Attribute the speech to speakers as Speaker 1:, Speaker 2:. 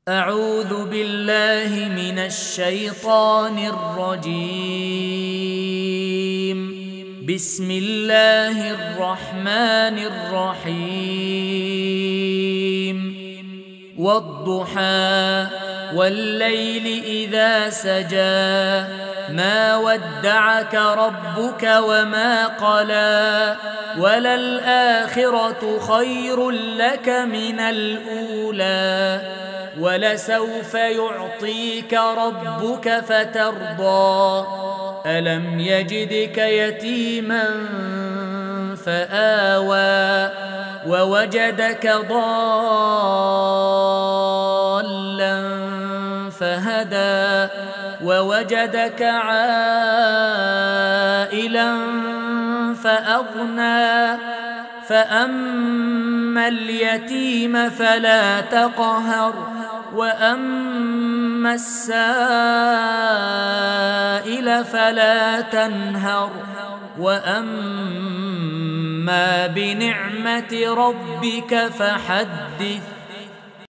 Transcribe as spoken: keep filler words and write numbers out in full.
Speaker 1: أعوذ بالله من الشيطان الرجيم. بسم الله الرحمن الرحيم. والضحى والليل إذا سجى ما ودعك ربك وما قلى وللآخرة خير لك من الأولى ولسوف يعطيك ربك فترضى ألم يجدك يتيما فآوى ووجدك ضالا فهدى ووجدك عائلا فأغنى فأما اليتيم فلا تقهر وأما السائل فلا تنهر وأما بنعمة ربك فحدث.